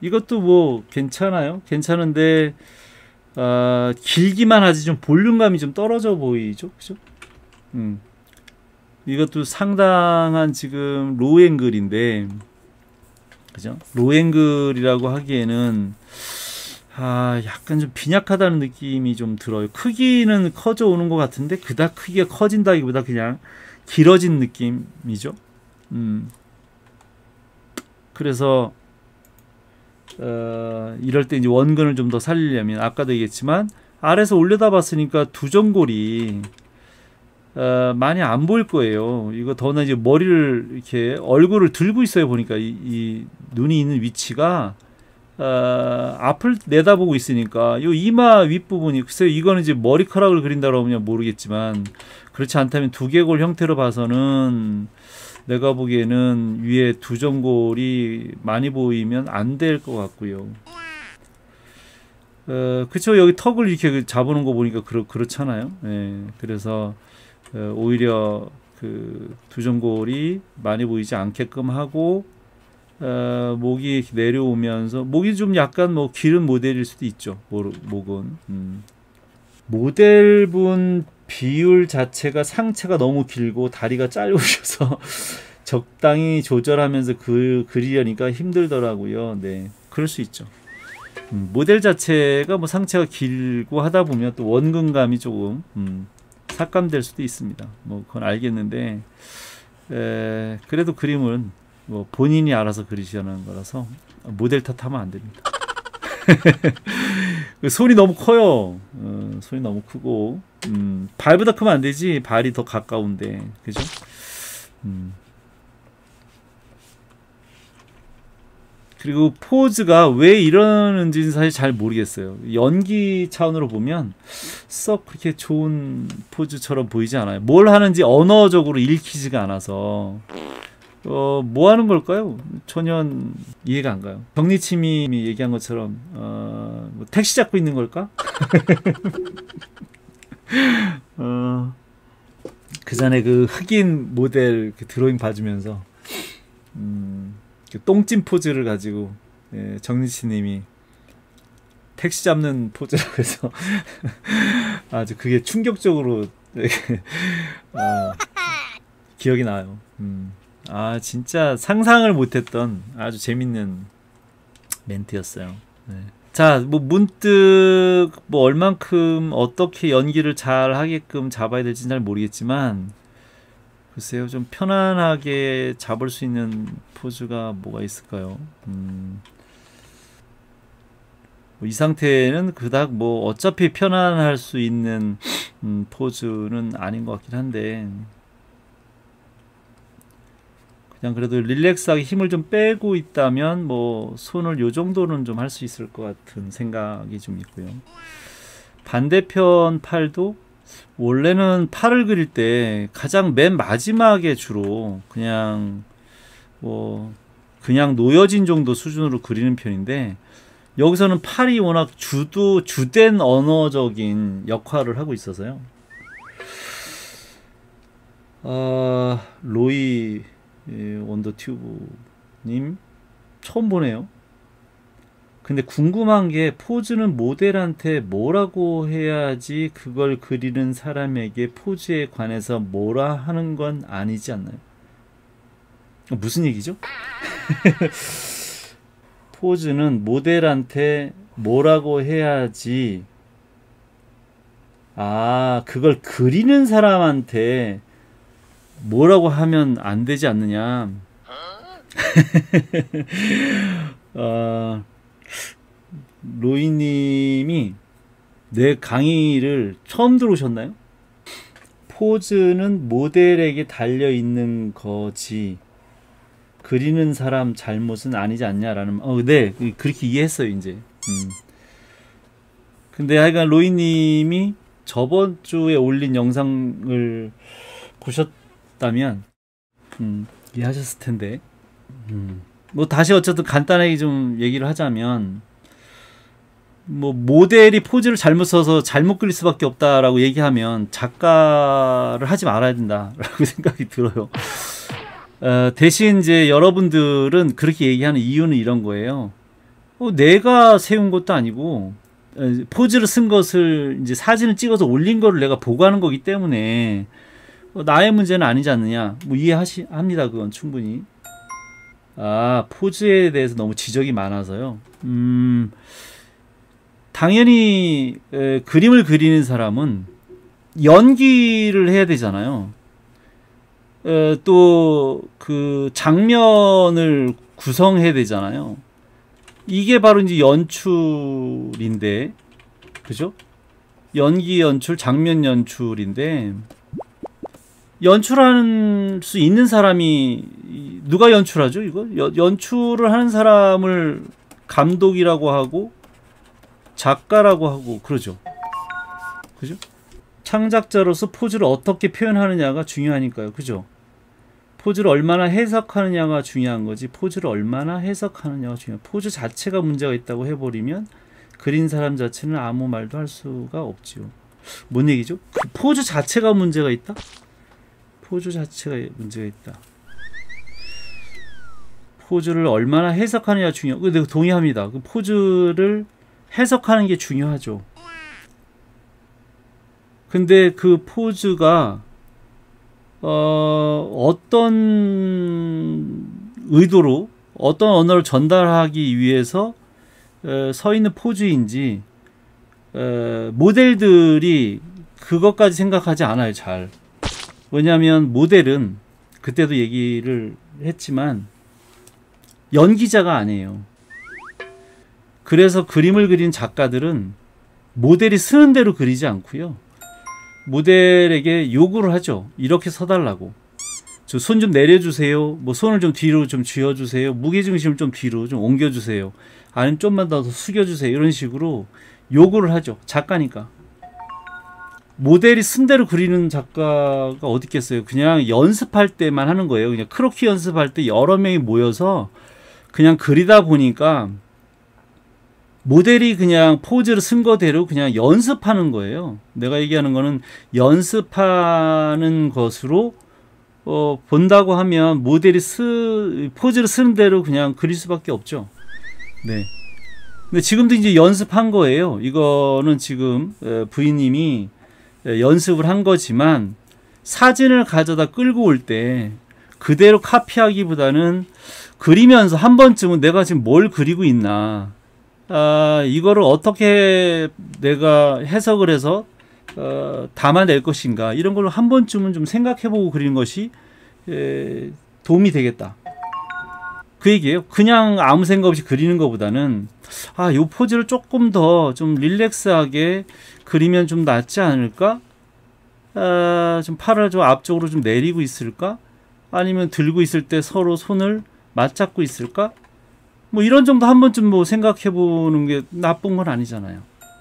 이것도 뭐 괜찮아요. 괜찮은데 길기만 하지 좀 볼륨감이 좀 떨어져 보이죠, 그죠? 이것도 상당한 지금 로앵글인데, 그죠? 로앵글이라고 하기에는 약간 좀 빈약하다는 느낌이 좀 들어요. 크기는 커져 오는 것 같은데 그닥 크기가 커진다기보다 그냥 길어진 느낌이죠. 그래서 이럴 때 이제 원근을 좀 더 살리려면 아까도 얘기했지만 아래서 올려다 봤으니까 두정골이 많이 안 보일 거예요. 이거 더나 이제 머리를 이렇게 얼굴을 들고 있어요. 보니까 이 눈이 있는 위치가 앞을 내다보고 있으니까 요 이마 윗부분이, 글쎄요 이거는 이제 머리카락을 그린다고 하면 모르겠지만, 그렇지 않다면 두개골 형태로 봐서는 내가 보기에는 위에 두정골이 많이 보이면 안 될 것 같고요. 그쵸, 여기 턱을 이렇게 잡아놓은 거 보니까 그렇잖아요. 예, 그래서 오히려 그 두정골이 많이 보이지 않게끔 하고, 목이 내려오면서, 목이 좀 약간 뭐 길은 모델일 수도 있죠. 목은. 모델분 비율 자체가 상체가 너무 길고 다리가 짧으셔서 적당히 조절하면서 그리려니까 힘들더라고요. 네, 그럴 수 있죠. 모델 자체가 뭐 상체가 길고 하다 보면 또 원근감이 조금 삭감될 수도 있습니다. 뭐 그건 알겠는데, 그래도 그림은 뭐 본인이 알아서 그리시는 거라서 모델 탓하면 안 됩니다. 손이 너무 커요. 손이 너무 크고, 발보다 크면 안 되지. 발이 더 가까운데, 그죠? 그리고 포즈가 왜 이러는지는 사실 잘 모르겠어요. 연기 차원으로 보면 썩 그렇게 좋은 포즈처럼 보이지 않아요. 뭘 하는지 언어적으로 읽히지가 않아서 뭐 하는 걸까요? 전혀 이해가 안 가요. 정리치님이 얘기한 것처럼 뭐 택시 잡고 있는 걸까? 그 전에 그 흑인 모델 그 드로잉 봐주면서 그 똥찜 포즈를 가지고, 정리치님이 택시 잡는 포즈라고 해서 아주 그게 충격적으로 기억이 나요. 진짜 상상을 못했던 아주 재밌는 멘트였어요. 네. 자, 뭐 문득 뭐 얼만큼 어떻게 연기를 잘 하게끔 잡아야 될지는 잘 모르겠지만, 글쎄요, 좀 편안하게 잡을 수 있는 포즈가 뭐가 있을까요? 이 상태는 그닥 뭐 어차피 편안할 수 있는 포즈는 아닌 것 같긴 한데, 그냥 그래도 릴렉스하게 힘을 좀 빼고 있다면 뭐 손을 요 정도는 좀 할 수 있을 것 같은 생각이 좀 있고요. 반대편 팔도 원래는 팔을 그릴 때 가장 맨 마지막에 주로 그냥 놓여진 정도 수준으로 그리는 편인데, 여기서는 팔이 워낙 주된 언어적인 역할을 하고 있어서요. 로이 원더튜브님 처음 보네요. 근데 궁금한 게, 포즈는 모델한테 뭐라고 해야지 그걸 그리는 사람에게 포즈에 관해서 뭐라 하는 건 아니지 않나요? 무슨 얘기죠? 포즈는 모델한테 뭐라고 해야지, 그걸 그리는 사람한테 뭐라고 하면 안 되지 않느냐. 로이님이 내 강의를 처음 들어오셨나요? 포즈는 모델에게 달려있는 거지 그리는 사람 잘못은 아니지 않냐라는, 네, 그렇게 이해했어요 이제. 근데 하여간 로이님이 저번 주에 올린 영상을 보셨다면 이해하셨을 텐데, 뭐 다시 어쨌든 간단하게 좀 얘기를 하자면, 뭐 모델이 포즈를 잘못 써서 잘못 그릴 수밖에 없다라고 얘기하면 작가를 하지 말아야 된다라고 생각이 들어요. 대신 이제 여러분들은 그렇게 얘기하는 이유는 이런 거예요. 내가 세운 것도 아니고 포즈를 쓴 것을 이제 사진을 찍어서 올린 거를 내가 보고하는 거기 때문에 나의 문제는 아니지 않느냐. 뭐 이해합니다. 그건 충분히. 포즈에 대해서 너무 지적이 많아서요. 당연히 그림을 그리는 사람은 연기를 해야 되잖아요. 또 그 장면을 구성해야 되잖아요. 이게 바로 이제 연출인데, 그죠? 연기 연출, 장면 연출인데, 연출할 수 있는 사람이 누가 연출하죠? 이거 연출을 하는 사람을 감독이라고 하고 작가라고 하고 그러죠. 그죠? 창작자로서 포즈를 어떻게 표현하느냐가 중요하니까요. 그죠? 포즈를 얼마나 해석하느냐가 중요한 거지, 포즈를 얼마나 해석하느냐가 중요해요. 포즈 자체가 문제가 있다고 해버리면 그린 사람 자체는 아무 말도 할 수가 없지요. 뭔 얘기죠? 그 포즈 자체가 문제가 있다? 포즈 자체가 문제가 있다. 포즈를 얼마나 해석하느냐가 중요해요. 근데 동의합니다. 그 포즈를 해석하는 게 중요하죠. 근데 그 포즈가 어떤 의도로 어떤 언어를 전달하기 위해서 서 있는 포즈인지 모델들이 그것까지 생각하지 않아요. 잘. 왜냐하면 모델은 그때도 얘기를 했지만 연기자가 아니에요. 그래서 그림을 그린 작가들은 모델이 쓰는 대로 그리지 않고요, 모델에게 요구를 하죠. 이렇게 서달라고. 저 손 좀 내려주세요. 뭐 손을 좀 뒤로 좀 쥐어주세요. 무게중심을 좀 뒤로 좀 옮겨주세요. 아니면 좀만 더 숙여주세요. 이런 식으로 요구를 하죠. 작가니까. 모델이 쓴 대로 그리는 작가가 어디 있겠어요. 그냥 연습할 때만 하는 거예요. 그냥 크로키 연습할 때 여러 명이 모여서 그냥 그리다 보니까 모델이 그냥 포즈를 쓴 거대로 그냥 연습하는 거예요. 내가 얘기하는 거는 연습하는 것으로 본다고 하면 모델이 포즈를 쓰는 대로 그냥 그릴 수밖에 없죠. 네. 근데 지금도 이제 연습한 거예요. 이거는 지금 부인님이 연습을 한 거지만 사진을 가져다 끌고 올 때 그대로 카피하기보다는 그리면서 한 번쯤은 내가 지금 뭘 그리고 있나, 이거를 어떻게 내가 해석을 해서 담아낼 것인가, 이런 걸 한 번쯤은 좀 생각해보고 그리는 것이 도움이 되겠다, 그 얘기예요. 그냥 아무 생각 없이 그리는 것보다는 이 포즈를 조금 더 좀 릴렉스하게 그리면 좀 낫지 않을까, 좀 팔을 좀 앞쪽으로 좀 내리고 있을까, 아니면 들고 있을 때 서로 손을 맞잡고 있을까, 뭐 이런 정도 한 번쯤 뭐 생각해 보는 게 나쁜 건 아니잖아요.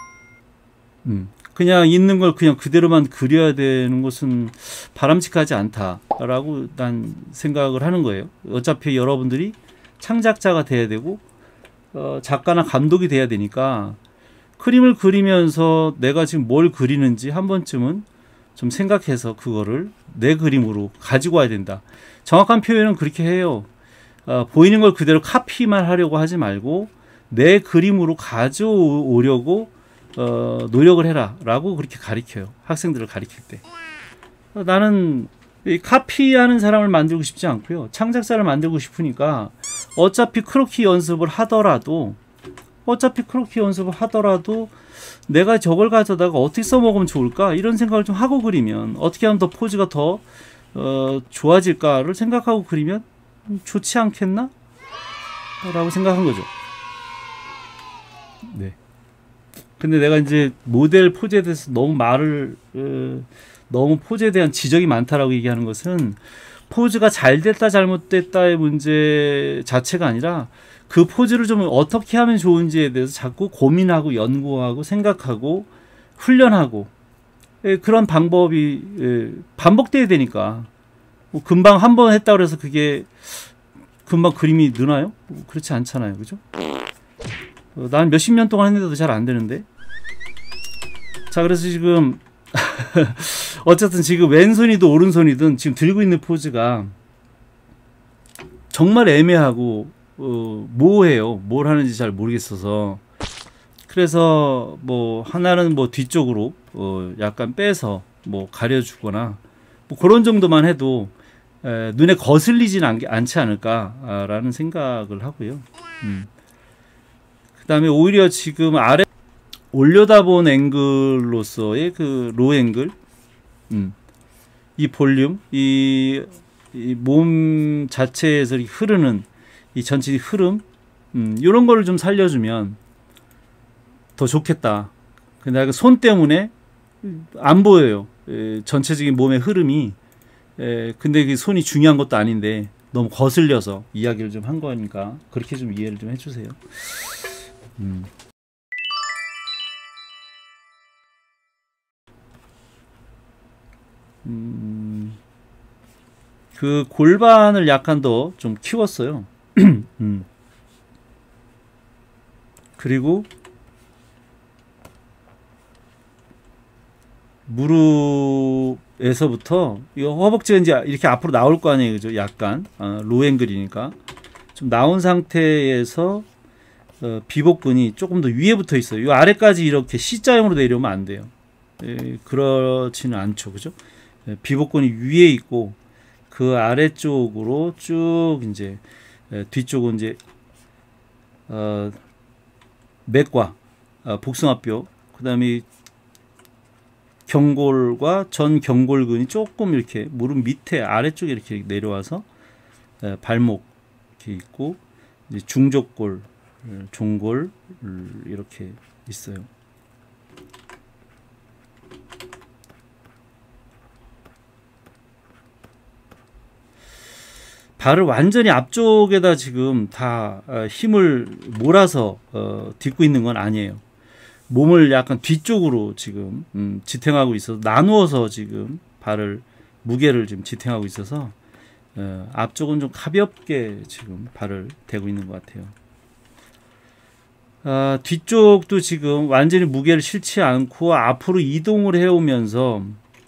그냥 있는 걸 그냥 그대로만 그려야 되는 것은 바람직하지 않다라고 난 생각을 하는 거예요. 어차피 여러분들이 창작자가 돼야 되고 작가나 감독이 돼야 되니까 그림을 그리면서 내가 지금 뭘 그리는지 한 번쯤은 좀 생각해서 그거를 내 그림으로 가지고 와야 된다. 정확한 표현은 그렇게 해요. 보이는 걸 그대로 카피만 하려고 하지 말고 내 그림으로 가져오려고 노력을 해라 라고 그렇게 가르쳐요. 학생들을 가르칠 때. 나는 카피하는 사람을 만들고 싶지 않고요, 창작자를 만들고 싶으니까 어차피 크로키 연습을 하더라도 내가 저걸 가져다가 어떻게 써먹으면 좋을까, 이런 생각을 좀 하고 그리면, 어떻게 하면 더 포즈가 더 좋아질까를 생각하고 그리면 좋지 않겠나? 라고 생각한 거죠. 네. 근데 내가 이제 모델 포즈에 대해서 너무 포즈에 대한 지적이 많다라고 얘기하는 것은 포즈가 잘 됐다 잘못됐다의 문제 자체가 아니라 그 포즈를 좀 어떻게 하면 좋은지에 대해서 자꾸 고민하고 연구하고 생각하고 훈련하고, 그런 방법이 반복돼야 되니까, 뭐 금방 한 번 했다 그래서 그게 금방 그림이 느나요? 그렇지 않잖아요. 그죠? 난 몇십 년 동안 했는데도 잘 안 되는데. 자, 그래서 지금 어쨌든 지금 왼손이든 오른손이든 지금 들고 있는 포즈가 정말 애매하고 모호해요. 뭘 하는지 잘 모르겠어서. 그래서 뭐 하나는 뭐 뒤쪽으로 약간 빼서 뭐 가려주거나 뭐 그런 정도만 해도 눈에 거슬리진 않지 않을까라는 생각을 하고요. 그 다음에 오히려 지금 아래 올려다본 앵글로서의 그 로 앵글, 이 볼륨, 이 몸 자체에서 흐르는 이 전체 흐름, 이런 거를 좀 살려주면 더 좋겠다. 근데 손 때문에 안 보여요. 전체적인 몸의 흐름이. 근데 그 손이 중요한 것도 아닌데 너무 거슬려서 이야기를 좀 한 거니까 그렇게 좀 이해를 좀 해주세요. 그 골반을 약간 더 좀 키웠어요. 그리고 무릎에서부터 이 허벅지가 이제 이렇게 앞으로 나올 거 아니에요, 그죠? 약간 로 앵글이니까 좀 나온 상태에서 비복근이 조금 더 위에 붙어 있어요. 이 아래까지 이렇게 C자형으로 내려오면 안 돼요. 그렇지는 않죠, 그죠? 비복근이 위에 있고 그 아래쪽으로 쭉 이제 뒤쪽은 이제 맥과 복숭아뼈, 그다음에 경골과 전 경골근이 조금 이렇게 무릎 밑에 아래쪽에 이렇게 내려와서 발목 이렇게 있고 이제 중족골, 종골 이렇게 있어요. 발을 완전히 앞쪽에다 지금 다 힘을 몰아서 딛고 있는 건 아니에요. 몸을 약간 뒤쪽으로 지금 지탱하고 있어서 나누어서 지금 발을 무게를 지금 지탱하고 있어서 앞쪽은 좀 가볍게 지금 발을 대고 있는 것 같아요. 뒤쪽도 지금 완전히 무게를 실지 않고 앞으로 이동을 해오면서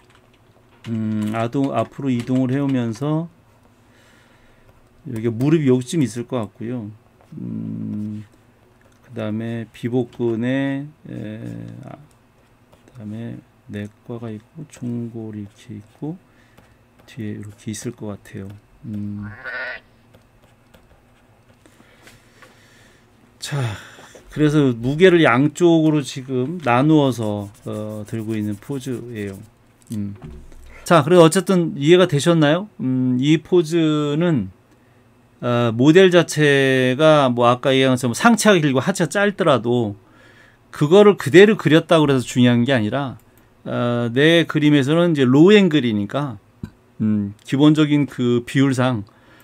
앞으로 이동을 해오면서 여기 무릎이 여기쯤 있을 것 같고요. 그 다음에 비복근에 그다음에 내과가 있고 종골이 이렇게 있고 뒤에 이렇게 있을 것 같아요. 자, 그래서 무게를 양쪽으로 지금 나누어서 들고 있는 포즈예요. 자, 그래서 어쨌든 이해가 되셨나요? 이 포즈는 모델 자체가 뭐 아까 얘기한 것처럼 상체가 길고 하체가 짧더라도 그거를 그대로 그렸다고 해서 중요한 게 아니라 내 그림에서는 이제 로우 앵글이니까 기본적인 그 비율상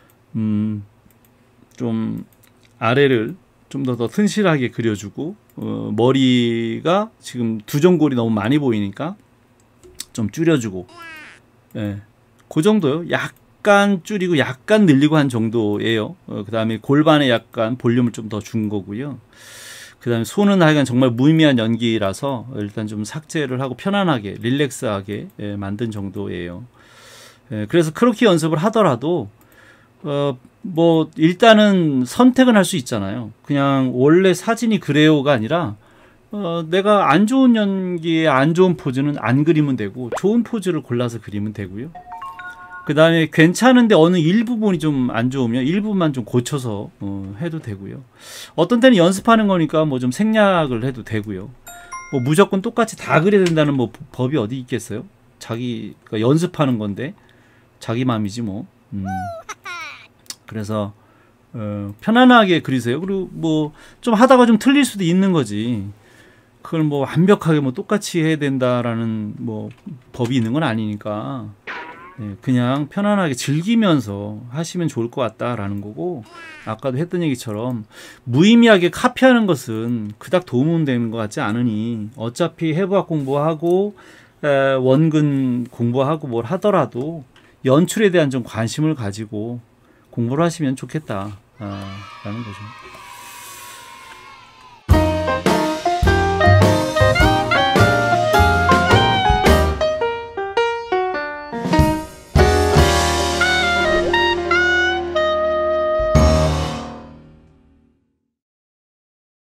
좀 아래를 좀 더 튼실하게 그려주고 머리가 지금 두정골이 너무 많이 보이니까 좀 줄여주고 그 정도요. 약간 줄이고 약간 늘리고 한 정도예요. 그 다음에 골반에 약간 볼륨을 좀 더 준 거고요. 그 다음에 손은 하여간 정말 무의미한 연기라서 일단 좀 삭제를 하고 편안하게 릴렉스하게 만든 정도예요. 그래서 그렇게 연습을 하더라도 뭐 일단은 선택은 할 수 있잖아요. 그냥 원래 사진이 그래요가 아니라 내가 안 좋은 연기에 안 좋은 포즈는 안 그리면 되고 좋은 포즈를 골라서 그리면 되고요. 그 다음에 괜찮은데 어느 일부분이 좀 안 좋으면 일부분만 좀 고쳐서 해도 되고요. 어떤 때는 연습하는 거니까 뭐 좀 생략을 해도 되고요. 뭐 무조건 똑같이 다 그려야 된다는 뭐 법이 어디 있겠어요? 자기가 연습하는 건데 자기 마음이지 뭐. 그래서 편안하게 그리세요. 그리고 뭐 좀 하다가 좀 틀릴 수도 있는 거지. 그걸 뭐 완벽하게 뭐 똑같이 해야 된다라는 뭐 법이 있는 건 아니니까 그냥 편안하게 즐기면서 하시면 좋을 것 같다라는 거고, 아까도 했던 얘기처럼 무의미하게 카피하는 것은 그닥 도움은 되는 것 같지 않으니 어차피 해부학 공부하고 원근 공부하고 뭘 하더라도 연출에 대한 좀 관심을 가지고 공부를 하시면 좋겠다 라는 거죠.